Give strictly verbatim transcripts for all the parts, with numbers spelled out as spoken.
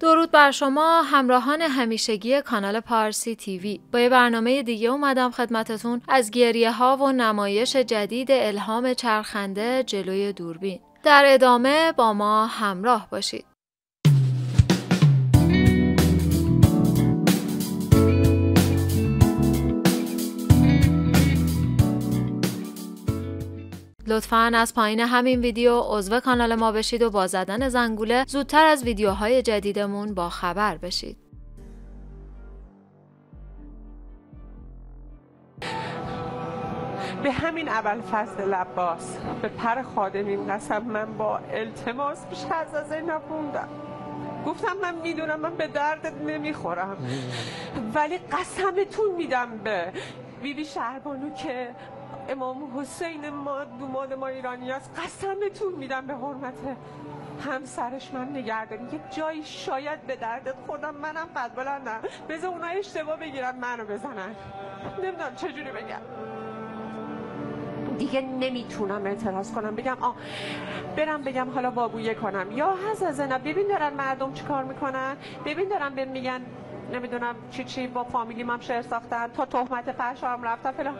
درود بر شما همراهان همیشگی کانال پارسی تیوی. با یه برنامه دیگه اومدم خدمتتون از گریه ها و نمایش جدید الهام چرخنده جلوی دوربین. در ادامه با ما همراه باشید. لطفاً از پایین همین ویدیو عضو کانال ما بشید و با زدن زنگوله زودتر از ویدیوهای جدیدمون با خبر بشید. به همین ابوالفضل عباس به پر خادمین قسم من با التماس پیش حضرت زینب موندم. گفتم من میدونم من به دردت نمیخورم ولی قسمتون میدم به بیبی شهربانو که امام حسین ما دوماد ما ایرانی است، قسمتون میدم به حرمت همسرش من نگهداری. یه جایی شاید به دردت خوردم، منم قد بلندم، بذار اونا اشتباه بگیرن منو بزنن. نمیدونم چجوری بگم، دیگه نمیتونم اعتراض کنم بگم آه برم بگم حالا بابویه کنم یا حضرت زینب ببین دارن مردم چی کار میکنن، ببین دارن بهم میگن نمیدونم چی چی با فامیلیم هم شعر ساختن تا تهمت فحش هم رفتن فلان.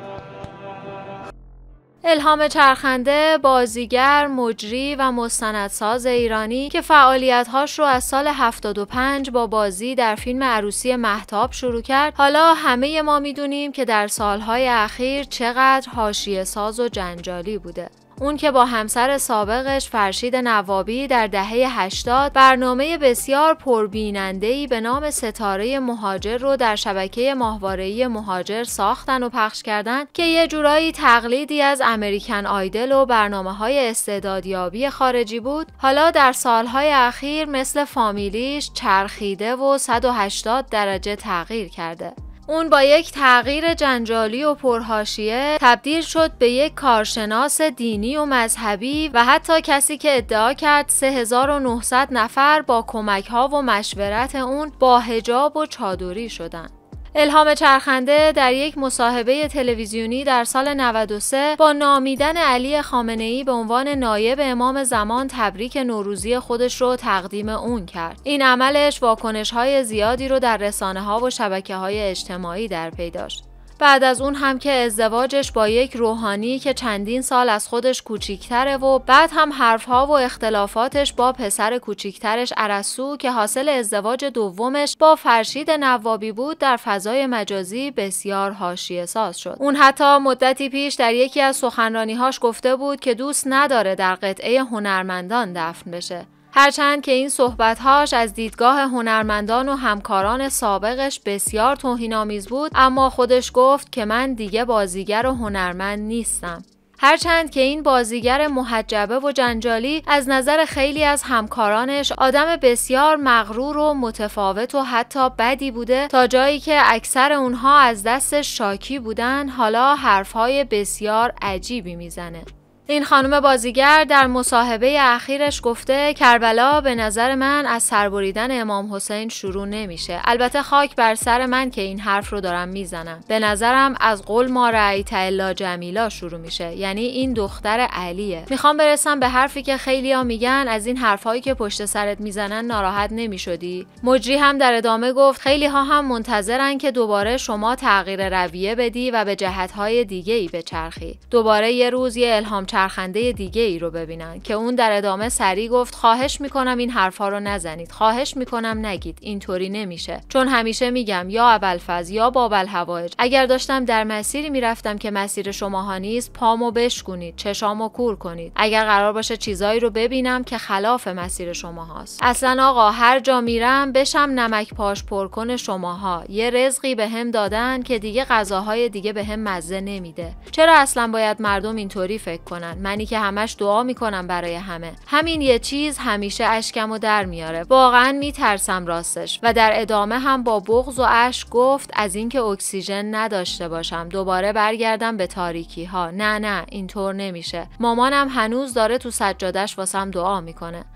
الهام چرخنده بازیگر، مجری و مستندساز ایرانی که فعالیت‌هاش رو از سال هفتاد و پنج با بازی در فیلم عروسی مهتاب شروع کرد، حالا همه ما میدونیم که در سالهای اخیر چقدر حاشیه‌ساز و جنجالی بوده. اون که با همسر سابقش فرشید نوابی در دهه هشتاد برنامه بسیار پربیننده‌ای به نام ستاره مهاجر رو در شبکه ماهواره‌ای مهاجر ساختن و پخش کردن که یه جورایی تقلیدی از امریکن آیدل و برنامه‌های استعدادیابی خارجی بود، حالا در سالهای اخیر مثل فامیلیش چرخیده و صد و هشتاد درجه تغییر کرده. اون با یک تغییر جنجالی و پرحاشیه تبدیل شد به یک کارشناس دینی و مذهبی و حتی کسی که ادعا کرد سه هزار و نهصد نفر با کمک‌ها و مشورت اون با حجاب و چادری شدن. الهام چرخنده در یک مصاحبه تلویزیونی در سال نود و سه با نامیدن علی خامنه‌ای به عنوان نایب امام زمان تبریک نوروزی خودش رو تقدیم اون کرد. این عملش واکنش‌های زیادی رو در رسانه‌ها و شبکه‌های اجتماعی در پی داشت. بعد از اون هم که ازدواجش با یک روحانی که چندین سال از خودش کوچیکتره و بعد هم حرفها و اختلافاتش با پسر کوچیکترش ارسطو که حاصل ازدواج دومش با فرشید نوابی بود در فضای مجازی بسیار حاشیه‌ساز شد. اون حتی مدتی پیش در یکی از سخنرانی‌هاش گفته بود که دوست نداره در قطعه هنرمندان دفن بشه. هرچند که این صحبت‌هاش از دیدگاه هنرمندان و همکاران سابقش بسیار توهین‌آمیز بود، اما خودش گفت که من دیگه بازیگر و هنرمند نیستم. هرچند که این بازیگر محجبه و جنجالی از نظر خیلی از همکارانش آدم بسیار مغرور و متفاوت و حتی بدی بوده، تا جایی که اکثر اونها از دستش شاکی بودن، حالا حرف‌های بسیار عجیبی میزنه. این خانم بازیگر در مصاحبه اخیرش گفته کربلا به نظر من از سربریدن امام حسین شروع نمیشه. البته خاک بر سر من که این حرف رو دارم میزنم. به نظرم از قول ما رأیت الا جمیلا شروع میشه، یعنی این دختر علیه. میخوام برسم به حرفی که خیلیا میگن از این حرفایی که پشت سرت میزنن ناراحت نمیشدی. مجری هم در ادامه گفت خیلی ها هم منتظرن که دوباره شما تغییر رویه بدی و به جهت‌های دیگه‌ای بچرخی. دوباره یه روز یه الهام چرخنده دیگه ای رو ببینن که اون در ادامه سری گفت خواهش میکنم این حرفا رو نزنید، خواهش میکنم نگید، اینطوری نمیشه، چون همیشه میگم یا ابوالفضل یا باب‌الحوائج، اگر داشتم در مسیری میرفتم که مسیر شماها نیست پامو بشکنید، چشامو کور کنید، اگر قرار باشه چیزایی رو ببینم که خلاف مسیر شماهاست. اصلا آقا هر جا میرم بشم نمک پاش پرکن شماها، یه رزقی بهم دادن که دیگه غذاهای دیگه بهم مزه نمیده. چرا اصلا باید مردم اینطوری فکر کنن؟ منی که همش دعا میکنم برای همه. همین یه چیز همیشه اشکمو در میاره. واقعا میترسم راستش. و در ادامه هم با بغض و اشک گفت از اینکه اکسیژن نداشته باشم دوباره برگردم به تاریکی ها. نه نه اینطور نمیشه. مامانم هنوز داره تو سجادش واسم دعا میکنه.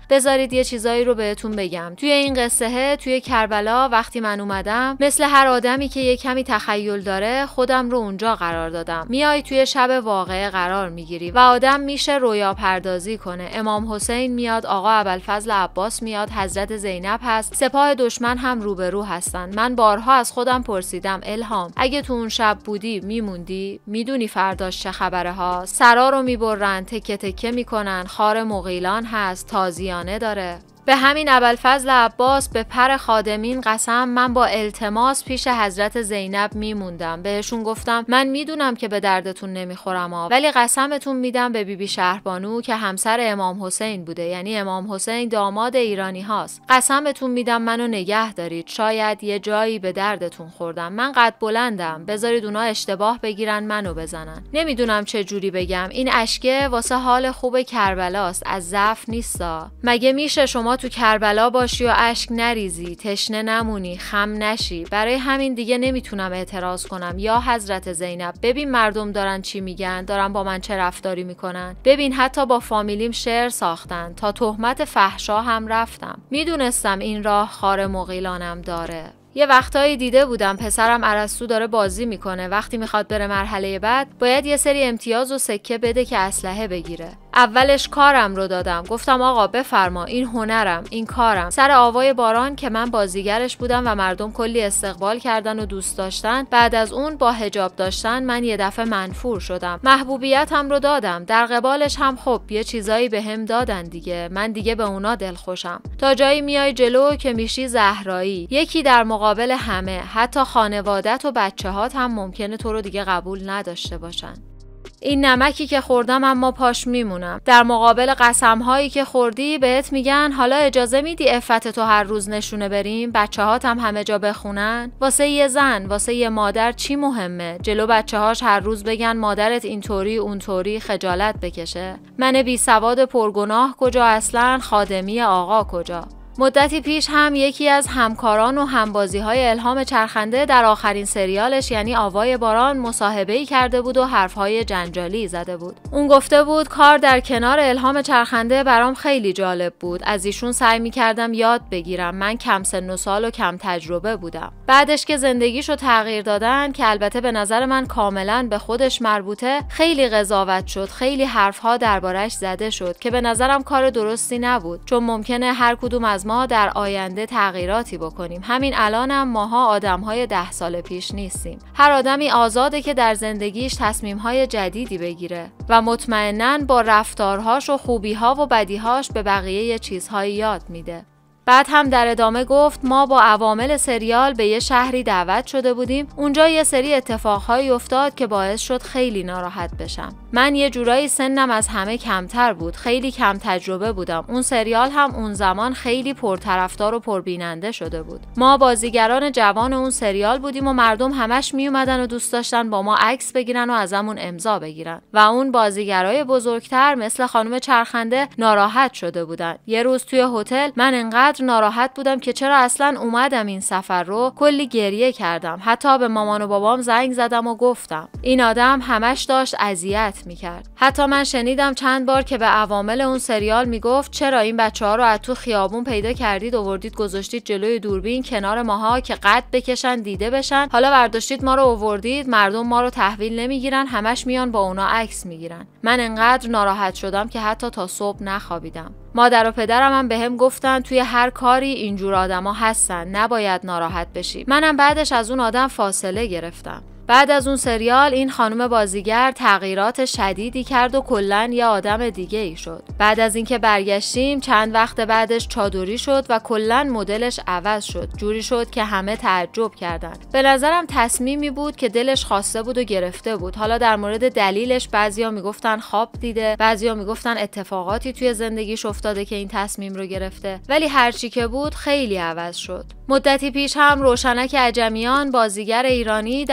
بذارید یه چیزایی رو بهتون بگم. توی این قصه، توی کربلا وقتی من اومدم، مثل هر آدمی که یه کمی تخیل داره، خودم رو اونجا قرار دادم. میای توی شب واقعه قرار میگیری و آدم میشه رویا پردازی کنه. امام حسین میاد، آقا ابوالفضل عباس میاد، حضرت زینب هست، سپاه دشمن هم روبرو هستن. من بارها از خودم پرسیدم الهام، اگه تو اون شب بودی میموندی؟ میدونی فرداش چه خبره ها؟ سرا رو میبرن، تکه تکه میکنن، خار مغیلان هست، تازیانه داره. به همین ابوالفضل عباس به پر خادمین قسم من با التماس پیش حضرت زینب میموندم. بهشون گفتم من میدونم که به دردتون نمیخورم ها، ولی قسمتون میدم به بیبی بی شهربانو که همسر امام حسین بوده، یعنی امام حسین داماد ایرانی هاست. قسمتون میدم منو نگه دارید، شاید یه جایی به دردتون خوردم. من قد بلندم، بذارید اونا اشتباه بگیرن منو بزنن. نمیدونم چه جوری بگم، این اشکه واسه حال خوب کربلاست، از ضعف نیستا. مگه میشه شما تو کربلا باشی و اشک نریزی، تشنه نمونی، خم نشی؟ برای همین دیگه نمیتونم اعتراض کنم. یا حضرت زینب، ببین مردم دارن چی میگن، دارن با من چه رفتاری میکنن. ببین حتی با فامیلیم شعر ساختن، تا تهمت فحشا هم رفتم. میدونستم این راه خار مغیلانم داره. یه وقتایی دیده بودم پسرم ارسطو داره بازی میکنه، وقتی میخواد بره مرحله بعد باید یه سری امتیاز و سکه بده که اسلحه بگیره. اولش کارم رو دادم، گفتم آقا بفرما، این هنرم، این کارم. سر آوای باران که من بازیگرش بودم و مردم کلی استقبال کردن و دوست داشتن، بعد از اون با حجاب داشتن من یه دفعه منفور شدم. محبوبیتم رو دادم، در قبالش هم خب یه چیزایی بهم دادن دیگه، من دیگه به اونا دلخوشم. تا جایی میای جلو که میشی زهرایی، یکی در مقابل همه، حتی خانوادت و بچه‌هات هم ممکنه تو رو دیگه قبول نداشته باشن. این نمکی که خوردم اما پاش میمونم. در مقابل قسم‌هایی که خوردی بهت میگن حالا اجازه میدی عفت تو هر روز نشونه بریم، بچه‌هات هم همه جا بخونن. واسه یه زن، واسه یه مادر چی مهمه؟ جلو بچه‌هاش هر روز بگن مادرت اینطوری اونطوری، خجالت بکشه؟ من بی سواد پرگناه کجا، اصلاً خادمی آقا کجا؟ مدتی پیش هم یکی از همکاران و همبازی‌های الهام چرخنده در آخرین سریالش یعنی آوای باران مصاحبه‌ای کرده بود و حرف‌های جنجالی زده بود. اون گفته بود کار در کنار الهام چرخنده برام خیلی جالب بود. از ایشون سعی می‌کردم یاد بگیرم. من کم سن و سال و کم تجربه بودم. بعدش که زندگیشو تغییر دادن، که البته به نظر من کاملاً به خودش مربوطه، خیلی قضاوت شد، خیلی حرف‌ها دربارش زده شد که به نظرم کار درستی نبود، چون ممکنه هر کدوم از ما در آینده تغییراتی بکنیم. همین الانم ماها آدم‌های ده سال پیش نیستیم. هر آدمی آزاده که در زندگیش تصمیم‌های جدیدی بگیره و مطمئناً با رفتارهاش و خوبی‌ها و بدی‌هاش به بقیه چیزهایی یاد میده. بعد هم در ادامه گفت ما با عوامل سریال به یه شهری دعوت شده بودیم. اونجا یه سری اتفاقهایی افتاد که باعث شد خیلی ناراحت بشم. من یه جورایی سنم از همه کمتر بود، خیلی کم تجربه بودم. اون سریال هم اون زمان خیلی پرطرفدار و پربیننده شده بود. ما بازیگران جوان اون سریال بودیم و مردم همش می اومدن و دوست داشتن با ما عکس بگیرن و ازمون امضا بگیرن. و اون بازیگرای بزرگتر مثل خانم چرخنده ناراحت شده بودن. یه روز توی هتل من انقدر ناراحت بودم که چرا اصلا اومدم این سفر رو، کلی گریه کردم. حتی به مامان و بابام زنگ زدم و گفتم. این آدم همش داشت اذیت میکرد. حتی من شنیدم چند بار که به عوامل اون سریال میگفت چرا این بچه‌ها رو از تو خیابون پیدا کردید آوردید گذاشتید جلوی دوربین کنار ماها که قد بکشن دیده بشن، حالا برداشتید ما رو آوردید، مردم ما رو تحویل نمیگیرن، همش میان با اونا عکس میگیرن. من انقدر ناراحت شدم که حتی تا صبح نخوابیدم. مادر و پدرم هم بهم گفتن توی هر کاری اینجور آدما هستن، نباید ناراحت بشی. منم بعدش از اون آدم فاصله گرفتم. بعد از اون سریال این خانم بازیگر تغییرات شدیدی کرد و کلاً یه آدم دیگه ای شد. بعد از اینکه برگشتیم چند وقت بعدش چادری شد و کلاً مدلش عوض شد. جوری شد که همه تعجب کردن. به نظرم تصمیمی بود که دلش خواسته بود و گرفته بود. حالا در مورد دلیلش بعضیا میگفتن خواب دیده، بعضیا میگفتن اتفاقاتی توی زندگیش افتاده که این تصمیم رو گرفته، ولی هرچی که بود خیلی عوض شد. مدتی پیش هم روشنک عجمیان بازیگر ایرانی در مصاحبه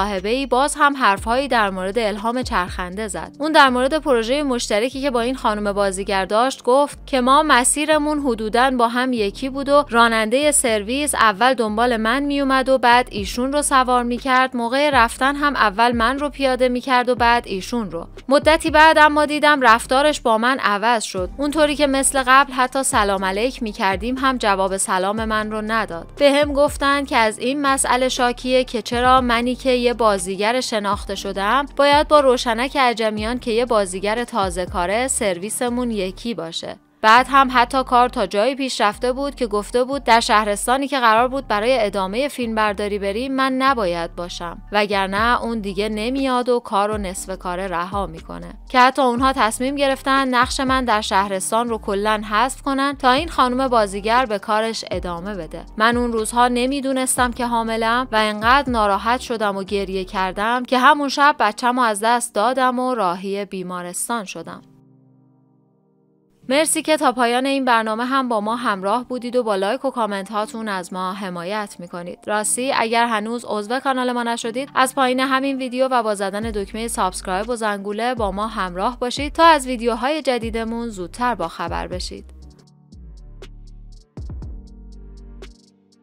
مصاحبه‌ای باز هم حرفهایی در مورد الهام چرخنده زد. اون در مورد پروژه مشترکی که با این خانم بازیگر داشت گفت که ما مسیرمون حدوداً با هم یکی بود و راننده سرویس اول دنبال من میومد و بعد ایشون رو سوار میکرد، موقع رفتن هم اول من رو پیاده میکرد و بعد ایشون رو. مدتی بعد اما دیدم رفتارش با من عوض شد. اونطوری که مثل قبل حتی سلام علیک میکردیم هم جواب سلام من رو نداد. بهم گفتن که از این مسئله شاکیه که چرا منی که یه بازیگر شناخته شدم باید با روشنک عجمیان که یه بازیگر تازه کاره سرویسمون یکی باشه. بعد هم حتی کار تا جایی پیش رفته بود که گفته بود در شهرستانی که قرار بود برای ادامه فیلم برداری بریم من نباید باشم، وگرنه اون دیگه نمیاد و کارو نصف کاره رها میکنه. که حتی اونها تصمیم گرفتن نقش من در شهرستان رو کلاً حذف کنن تا این خانم بازیگر به کارش ادامه بده. من اون روزها نمیدونستم که حاملم و انقدر ناراحت شدم و گریه کردم که همون شب بچه‌مو از دست دادم و راهی بیمارستان شدم. مرسی که تا پایان این برنامه هم با ما همراه بودید و با لایک و کامنت هاتون از ما حمایت میکنید. راستی اگر هنوز عضو کانال ما نشدید از پایین همین ویدیو و با زدن دکمه سابسکرایب و زنگوله با ما همراه باشید تا از ویدیوهای جدیدمون زودتر با خبر بشید.